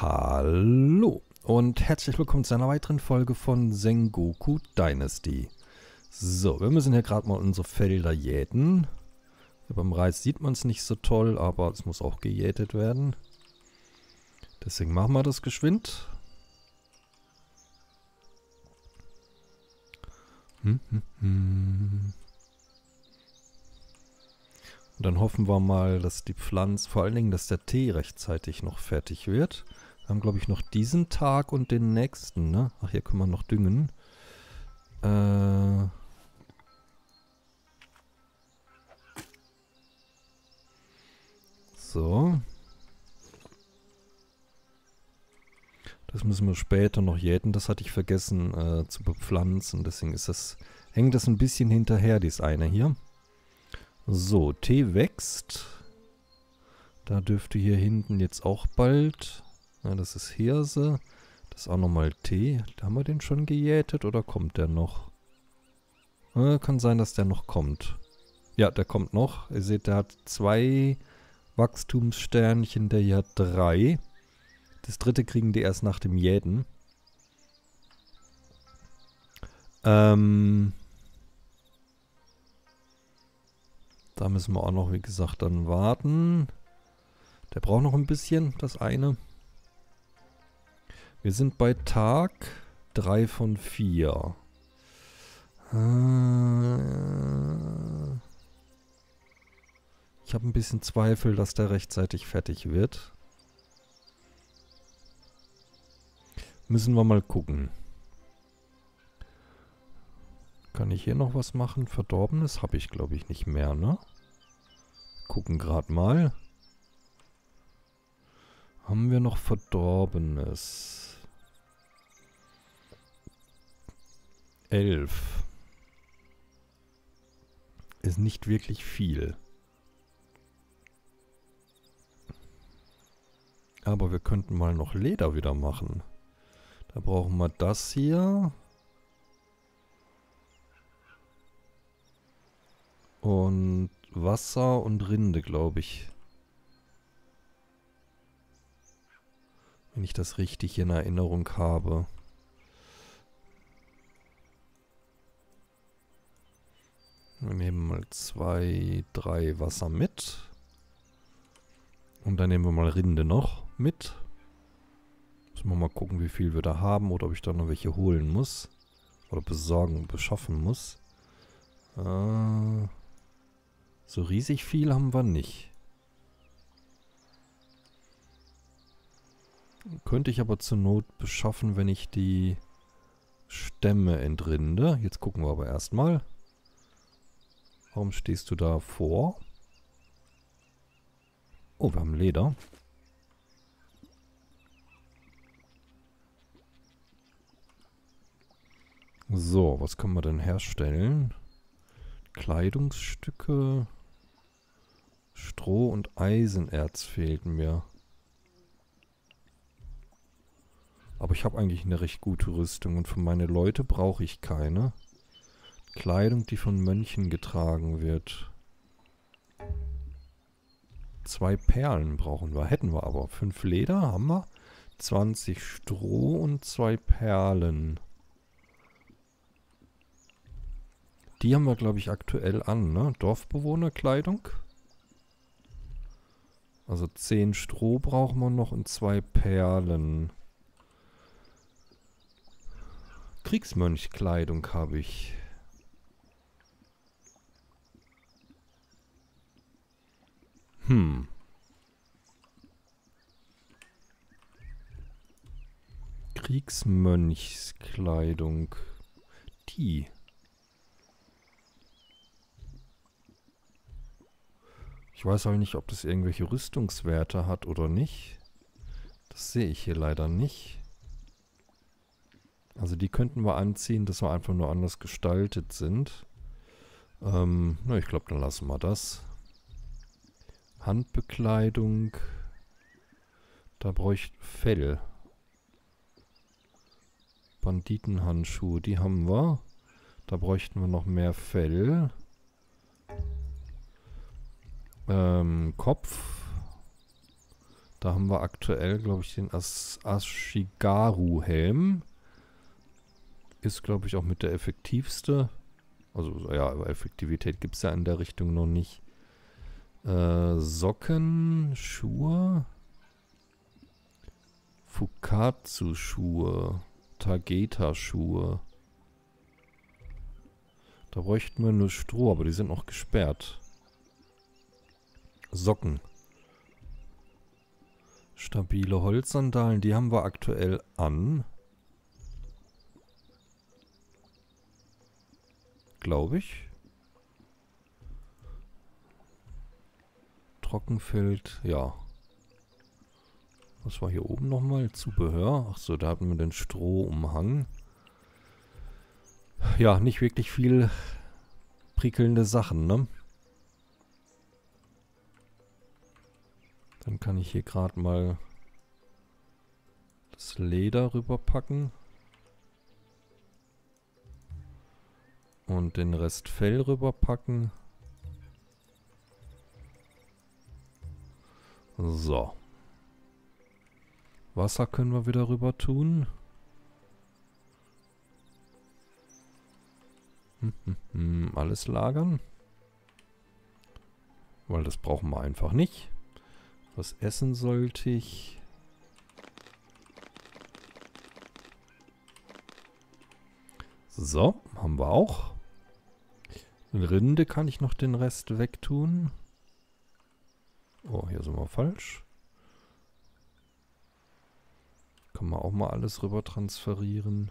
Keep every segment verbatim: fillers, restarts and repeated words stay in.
Hallo und herzlich willkommen zu einer weiteren Folge von Sengoku Dynasty. So, wir müssen hier gerade mal unsere Felder jäten. Beim Reis sieht man es nicht so toll, aber es muss auch gejätet werden. Deswegen machen wir das geschwind. Hm, hm, hm. Und dann hoffen wir mal, dass die Pflanze, vor allen Dingen, dass der Tee rechtzeitig noch fertig wird. Wir haben, glaube ich, noch diesen Tag und den nächsten, ne? Ach, hier können wir noch düngen. Äh... So. Das müssen wir später noch jäten. Das hatte ich vergessen äh, zu bepflanzen. Deswegen ist das, hängt das ein bisschen hinterher, dies eine hier. So, Tee wächst. Da dürfte hier hinten jetzt auch bald. Ja, das ist Hirse. Das ist auch nochmal Tee. Haben wir den schon gejätet oder kommt der noch? Äh, kann sein, dass der noch kommt. Ja, der kommt noch. Ihr seht, der hat zwei Wachstumssternchen. Der hier hat drei. Das dritte kriegen die erst nach dem Jäten. Ähm... Da müssen wir auch noch, wie gesagt, dann warten. Der braucht noch ein bisschen, das eine. Wir sind bei Tag drei von vier. Ich habe ein bisschen Zweifel, dass der rechtzeitig fertig wird. Müssen wir mal gucken. Kann ich hier noch was machen? Verdorbenes habe ich, glaube ich, nicht mehr, ne? Gucken gerade mal. Haben wir noch Verdorbenes? Elf. Ist nicht wirklich viel. Aber wir könnten mal noch Leder wieder machen. Da brauchen wir das hier. Und Wasser und Rinde, glaube ich. Wenn ich das richtig in Erinnerung habe. Wir nehmen mal zwei, drei Wasser mit. Und dann nehmen wir mal Rinde noch mit. Müssen wir mal gucken, wie viel wir da haben oder ob ich da noch welche holen muss. Oder besorgen, beschaffen muss. Äh... So riesig viel haben wir nicht. Könnte ich aber zur Not beschaffen, wenn ich die Stämme entrinde. Jetzt gucken wir aber erstmal. Warum stehst du da vor? Oh, wir haben Leder. So, was können wir denn herstellen? Kleidungsstücke... Stroh und Eisenerz fehlten mir. Aber ich habe eigentlich eine recht gute Rüstung und für meine Leute brauche ich keine. Kleidung, die von Mönchen getragen wird. Zwei Perlen brauchen wir. Hätten wir aber. Fünf Leder haben wir. zwanzig Stroh und zwei Perlen. Die haben wir, glaube ich, aktuell an, ne? Dorfbewohnerkleidung. Also zehn Stroh brauchen wir noch und zwei Perlen. Kriegsmönchkleidung habe ich. Hm. Kriegsmönchskleidung. Die. Ich weiß auch nicht, ob das irgendwelche Rüstungswerte hat oder nicht. Das sehe ich hier leider nicht. Also die könnten wir anziehen, dass wir einfach nur anders gestaltet sind. Ähm, na, ich glaube, dann lassen wir das. Handbekleidung. Da bräuchte Fell. Banditenhandschuhe, die haben wir. Da bräuchten wir noch mehr Fell. Ähm, Kopf. Da haben wir aktuell, glaube ich, den As Ashigaru-Helm. Ist, glaube ich, auch mit der effektivste. Also, ja, aber Effektivität gibt es ja in der Richtung noch nicht. Äh, Socken, Schuhe. Fukatsu-Schuhe. Tageta-Schuhe. Da bräuchten wir nur Stroh, aber die sind noch gesperrt. Socken. Stabile Holzsandalen, die haben wir aktuell an. Glaube ich. Trockenfeld, ja. Was war hier oben nochmal? Zubehör. Achso, da hatten wir den Strohumhang. Ja, nicht wirklich viel prickelnde Sachen, ne? Dann kann ich hier gerade mal das Leder rüberpacken. Und den Rest Fell rüberpacken. So. Wasser können wir wieder rüber tun. Hm, hm, hm, alles lagern. Weil das brauchen wir einfach nicht. Was essen sollte ich? So, haben wir auch. Rinde kann ich noch den Rest wegtun. Oh, hier sind wir falsch. Kann man auch mal alles rüber transferieren.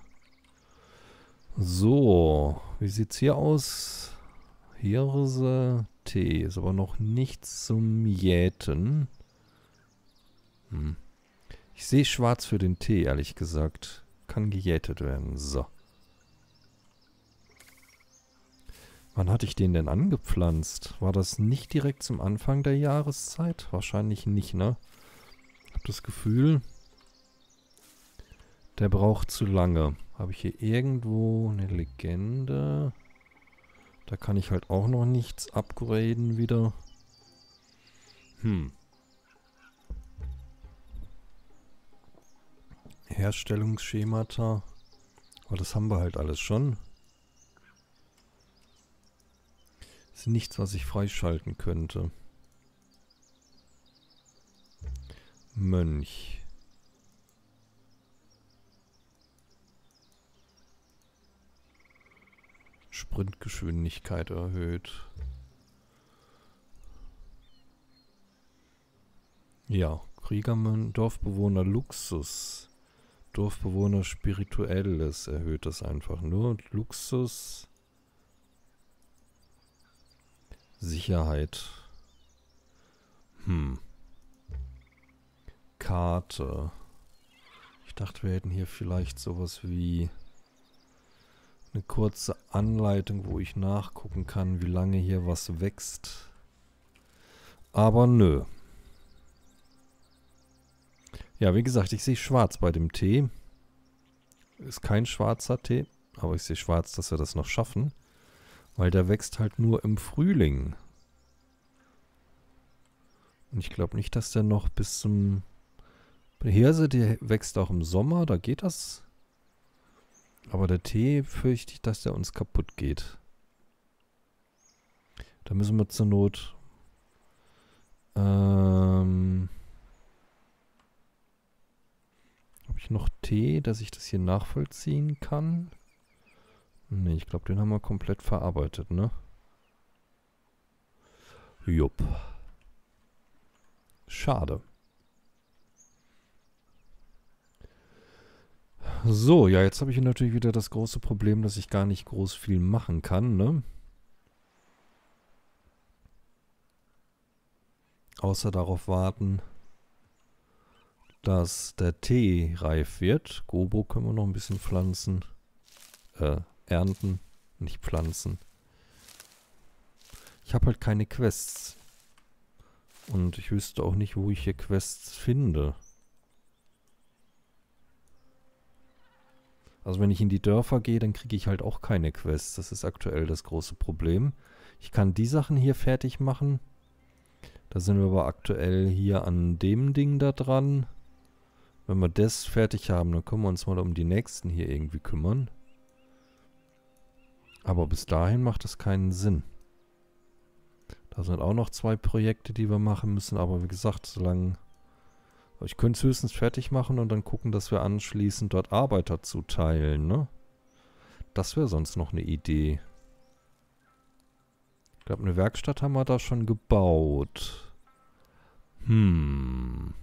So, wie sieht's hier aus? Hirse, Tee. Ist aber noch nichts zum Jäten. Hm. Ich sehe schwarz für den Tee, ehrlich gesagt. Kann gejätet werden. So. Wann hatte ich den denn angepflanzt? War das nicht direkt zum Anfang der Jahreszeit? Wahrscheinlich nicht, ne? Ich habe das Gefühl, der braucht zu lange. Habe ich hier irgendwo eine Legende? Da kann ich halt auch noch nichts upgraden wieder. Hm. Herstellungsschemata. Aber das haben wir halt alles schon. Ist nichts, was ich freischalten könnte. Mönch. Sprintgeschwindigkeit erhöht. Ja, Kriegermönch, Dorfbewohner Luxus. Dorfbewohner Spirituelles erhöht das einfach nur. Luxus. Sicherheit. Hm. Karte. Ich dachte, wir hätten hier vielleicht sowas wie eine kurze Anleitung, wo ich nachgucken kann, wie lange hier was wächst. Aber nö. Ja, wie gesagt, ich sehe schwarz bei dem Tee. Ist kein schwarzer Tee, aber ich sehe schwarz, dass wir das noch schaffen. Weil der wächst halt nur im Frühling. Und ich glaube nicht, dass der noch bis zum... Hirse, der wächst auch im Sommer, da geht das. Aber der Tee fürchte ich, dass der uns kaputt geht. Da müssen wir zur Not... Ähm... Habe ich noch Tee, dass ich das hier nachvollziehen kann? Ne, ich glaube, den haben wir komplett verarbeitet, ne? Jupp. Schade. So, ja, jetzt habe ich hier natürlich wieder das große Problem, dass ich gar nicht groß viel machen kann, ne? Außer darauf warten, dass der Tee reif wird. Gobo können wir noch ein bisschen pflanzen. Äh, ernten, nicht pflanzen. Ich habe halt keine Quests. Und ich wüsste auch nicht, wo ich hier Quests finde. Also wenn ich in die Dörfer gehe, dann kriege ich halt auch keine Quests. Das ist aktuell das große Problem. Ich kann die Sachen hier fertig machen. Da sind wir aber aktuell hier an dem Ding da dran. Wenn wir das fertig haben, dann können wir uns mal um die nächsten hier irgendwie kümmern. Aber bis dahin macht das keinen Sinn. Da sind auch noch zwei Projekte, die wir machen müssen. Aber wie gesagt, solange... Ich könnte es höchstens fertig machen und dann gucken, dass wir anschließend dort Arbeiter zuteilen, ne? Das wäre sonst noch eine Idee. Ich glaube, eine Werkstatt haben wir da schon gebaut. Hm.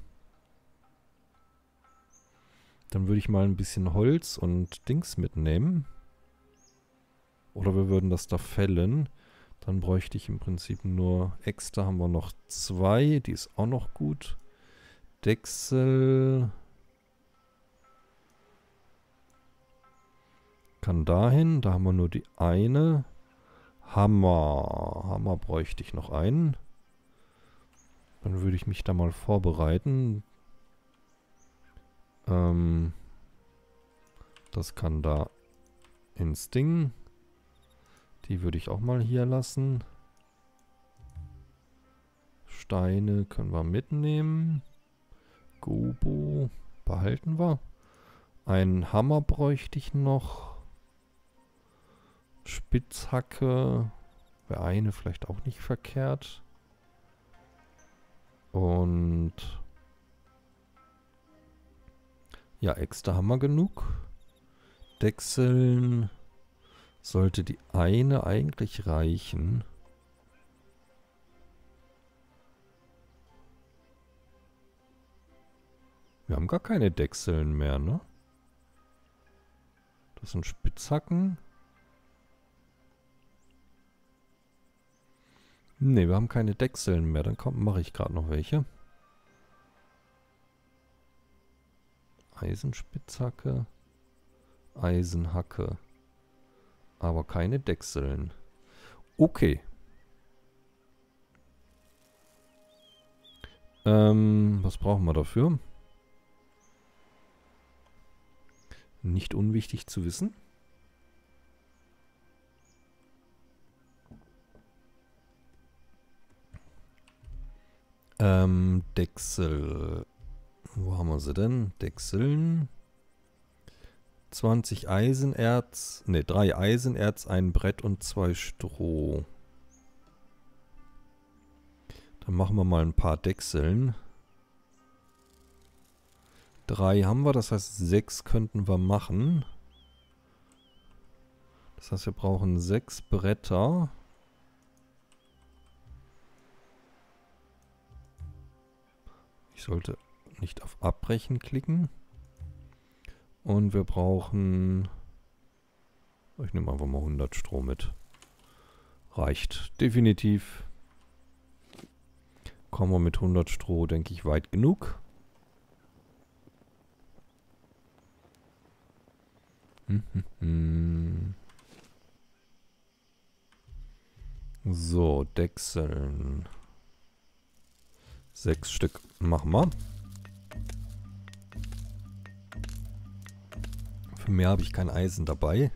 Dann würde ich mal ein bisschen Holz und Dings mitnehmen. Oder wir würden das da fällen. Dann bräuchte ich im Prinzip nur Äxte. Haben wir noch zwei. Die ist auch noch gut. Dechsel. Kann dahin. Da haben wir nur die eine. Hammer. Hammer bräuchte ich noch einen. Dann würde ich mich da mal vorbereiten. Ähm, das kann da ins Ding. Die würde ich auch mal hier lassen. Steine können wir mitnehmen. Gobo behalten wir. Einen Hammer bräuchte ich noch. Spitzhacke. Wäre eine vielleicht auch nicht verkehrt. Und... Ja, Äxte haben wir genug. Dechseln sollte die eine eigentlich reichen. Wir haben gar keine Dechseln mehr, ne? Das sind Spitzhacken. Ne, wir haben keine Dechseln mehr. Dann mache ich gerade noch welche. Eisenspitzhacke. Eisenhacke. Aber keine Dechseln. Okay. Ähm, was brauchen wir dafür? Nicht unwichtig zu wissen. Ähm, Dechsel. Wo haben wir sie denn? Dechseln. zwanzig Eisenerz. Ne, drei Eisenerz, ein Brett und zwei Stroh. Dann machen wir mal ein paar Dechseln. Drei haben wir, das heißt sechs könnten wir machen. Das heißt, wir brauchen sechs Bretter. Ich sollte nicht auf Abbrechen klicken. Und wir brauchen... Ich nehme einfach mal hundert Stroh mit. Reicht definitiv. Kommen wir mit hundert Stroh, denke ich, weit genug. Hm, hm, hm. So, Dechseln. Sechs Stück machen wir. Für mehr habe ich kein Eisen dabei.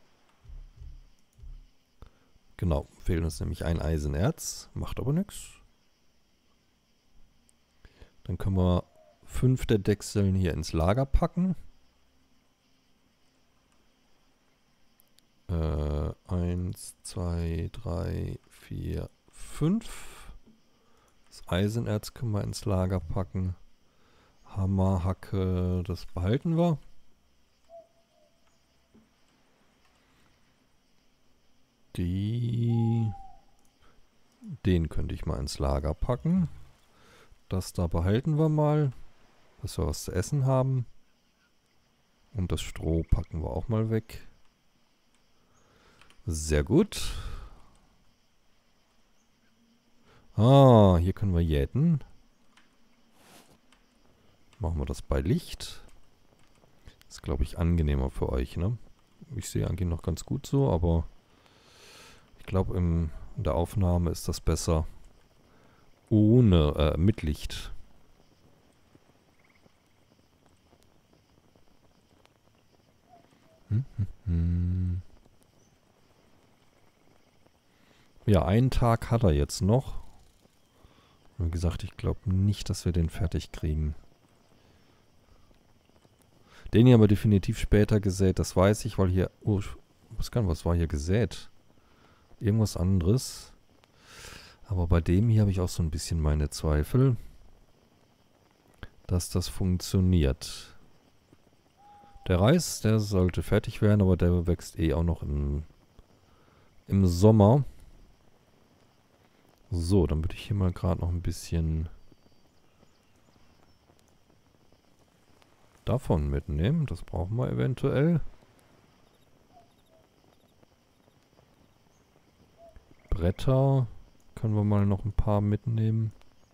Genau, fehlt uns nämlich ein Eisenerz. Macht aber nichts. Dann können wir fünf der Dechseln hier ins Lager packen. Äh, eins, zwei, drei, vier, fünf. Das Eisenerz können wir ins Lager packen. Hammer, Hacke, das behalten wir. Die... Den könnte ich mal ins Lager packen. Das da behalten wir mal, dass wir was zu essen haben. Und das Stroh packen wir auch mal weg. Sehr gut. Ah, hier können wir jäten. Machen wir das bei Licht. Ist, glaube ich, angenehmer für euch, ne? Ich sehe eigentlich noch ganz gut so, aber ich glaube, in der Aufnahme ist das besser ohne, äh, mit Licht. Hm, hm, hm. Ja, einen Tag hat er jetzt noch. Wie gesagt, ich glaube nicht, dass wir den fertig kriegen. Den hier aber definitiv später gesät, das weiß ich, weil hier... Oh, ich weiß gar nicht, was war hier gesät? Irgendwas anderes. Aber bei dem hier habe ich auch so ein bisschen meine Zweifel, dass das funktioniert. Der Reis, der sollte fertig werden, aber der wächst eh auch noch im, im Sommer. So, dann würde ich hier mal gerade noch ein bisschen davon mitnehmen. Das brauchen wir eventuell. Bretter können wir mal noch ein paar mitnehmen.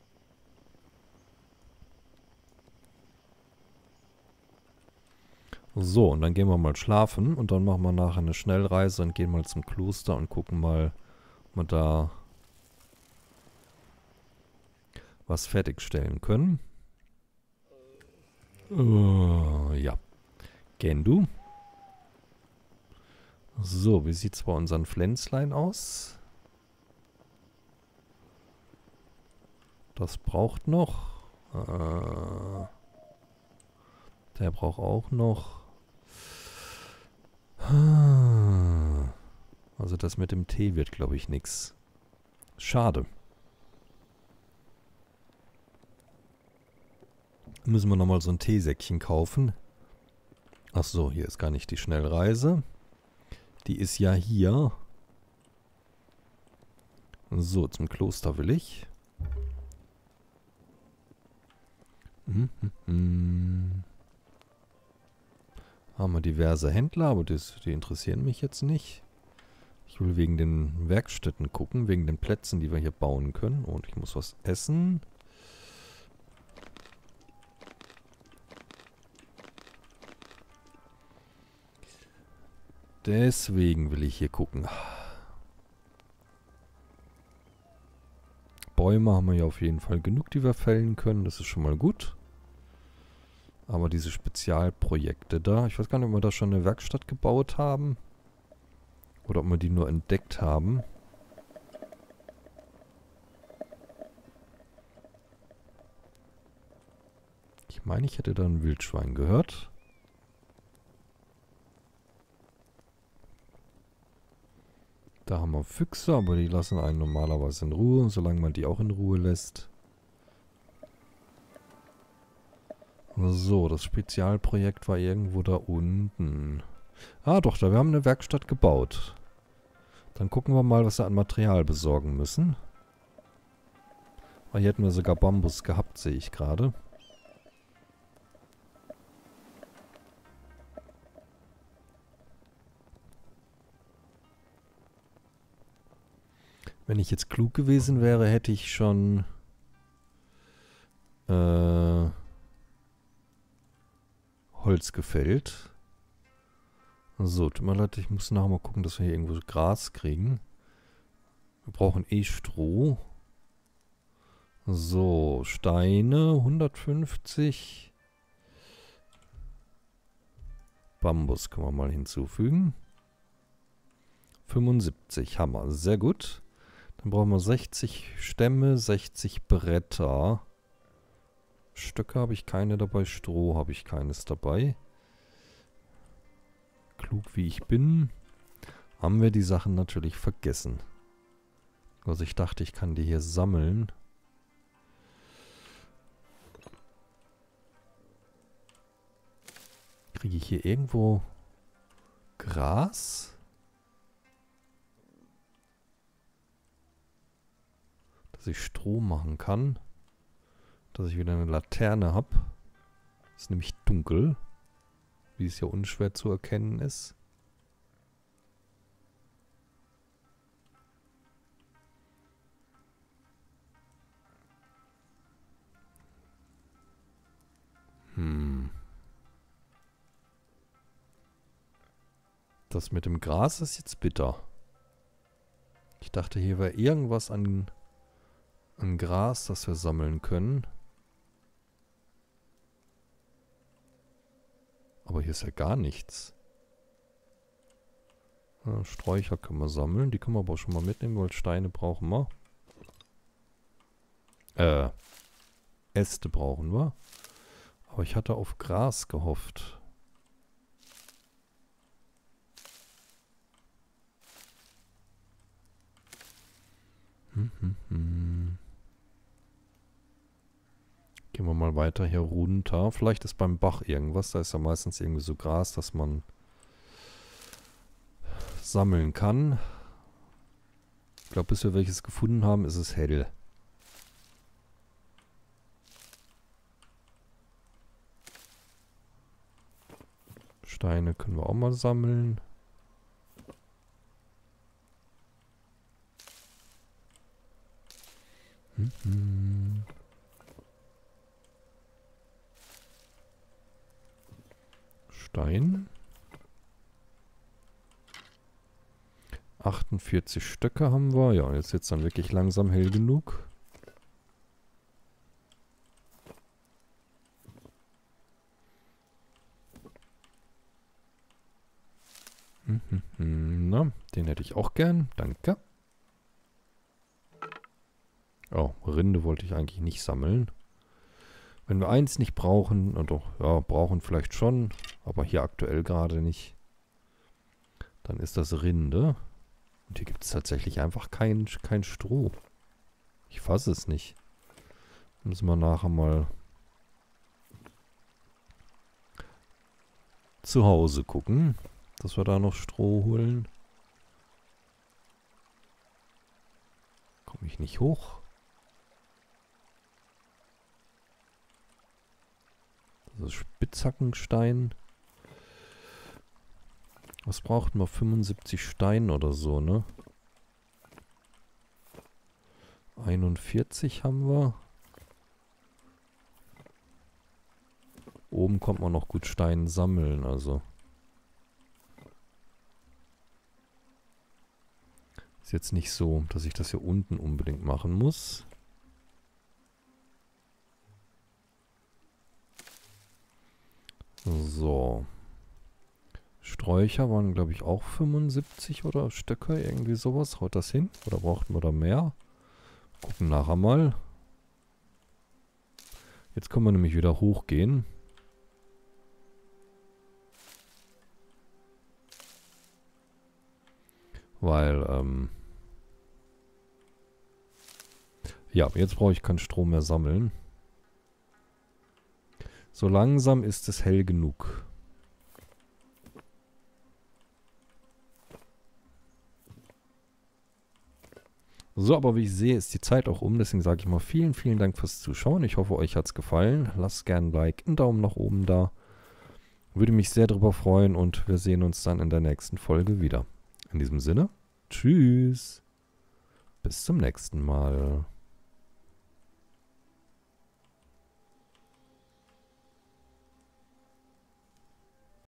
So, und dann gehen wir mal schlafen und dann machen wir nachher eine Schnellreise und gehen mal zum Kloster und gucken mal, ob wir da was fertigstellen können. Uh, ja. Gehen du? So, wie sieht's bei unseren Pflänzlein aus? Das braucht noch. Äh, der braucht auch noch. Also das mit dem Tee wird, glaube ich, nix. Schade. Müssen wir nochmal so ein Teesäckchen kaufen. Ach so, hier ist gar nicht die Schnellreise. Die ist ja hier. So, zum Kloster will ich. Hm, hm, hm. Haben wir diverse Händler, aber das, die interessieren mich jetzt nicht. Ich will wegen den Werkstätten gucken, wegen den Plätzen, die wir hier bauen können. Und ich muss was essen. Deswegen will ich hier gucken. Bäume haben wir ja auf jeden Fall genug, die wir fällen können. Das ist schon mal gut. Aber diese Spezialprojekte da, ich weiß gar nicht, ob wir da schon eine Werkstatt gebaut haben. Oder ob wir die nur entdeckt haben. Ich meine, ich hätte da ein Wildschwein gehört. Da haben wir Füchse, aber die lassen einen normalerweise in Ruhe, solange man die auch in Ruhe lässt. So, das Spezialprojekt war irgendwo da unten. Ah, doch, da wir haben eine Werkstatt gebaut. Dann gucken wir mal, was wir an Material besorgen müssen. Ah, hier hätten wir sogar Bambus gehabt, sehe ich gerade. Wenn ich jetzt klug gewesen wäre, hätte ich schon äh, Holz gefällt. So, tut mir leid, ich muss nachher mal gucken, dass wir hier irgendwo Gras kriegen. Wir brauchen eh Stroh. So, Steine, hundertfünfzig. Bambus können wir mal hinzufügen. fünfundsiebzig, Hammer, sehr gut. Dann brauchen wir sechzig Stämme, sechzig Bretter. Stöcke habe ich keine dabei, Stroh habe ich keines dabei. Klug wie ich bin, haben wir die Sachen natürlich vergessen. Also ich dachte, ich kann die hier sammeln. Kriege ich hier irgendwo Gras? Dass ich Strom machen kann. Dass ich wieder eine Laterne habe. Ist nämlich dunkel. Wie es ja unschwer zu erkennen ist. Hm. Das mit dem Gras ist jetzt bitter. Ich dachte, hier wäre irgendwas an, an Gras, das wir sammeln können. Aber hier ist ja gar nichts. Ja, Sträucher können wir sammeln. Die können wir aber auch schon mal mitnehmen, weil Steine brauchen wir. Äh, Äste brauchen wir. Aber ich hatte auf Gras gehofft. Hm, hm, hm. Gehen wir mal weiter hier runter. Vielleicht ist beim Bach irgendwas. Da ist ja meistens irgendwie so Gras, dass man sammeln kann. Ich glaube, bis wir welches gefunden haben, ist es hell. Steine können wir auch mal sammeln. Hm, hm. Stein. achtundvierzig Stöcke haben wir. Ja, jetzt wird es dann wirklich langsam hell genug. Hm, hm, hm. Na, den hätte ich auch gern. Danke. Oh, Rinde wollte ich eigentlich nicht sammeln. Wenn wir eins nicht brauchen, na doch, ja, brauchen vielleicht schon, aber hier aktuell gerade nicht, dann ist das Rinde. Und hier gibt es tatsächlich einfach kein, kein Stroh. Ich fasse es nicht. Müssen wir nachher mal zu Hause gucken, dass wir da noch Stroh holen. Komme ich nicht hoch? Das ist Spitzhackenstein. Was braucht man? fünfundsiebzig Stein oder so, ne? einundvierzig haben wir. Oben kommt man noch gut Stein sammeln, also. Ist jetzt nicht so, dass ich das hier unten unbedingt machen muss. So. Sträucher waren, glaube ich, auch fünfundsiebzig oder Stöcke, irgendwie sowas. Haut das hin? Oder brauchten wir da mehr? Gucken nachher mal. Jetzt können wir nämlich wieder hochgehen. Weil, ähm... ja, jetzt brauche ich keinen Strom mehr sammeln. So langsam ist es hell genug. So, aber wie ich sehe, ist die Zeit auch um. Deswegen sage ich mal vielen, vielen Dank fürs Zuschauen. Ich hoffe, euch hat es gefallen. Lasst gerne ein Like, einen Daumen nach oben da. Würde mich sehr darüber freuen und wir sehen uns dann in der nächsten Folge wieder. In diesem Sinne, tschüss. Bis zum nächsten Mal.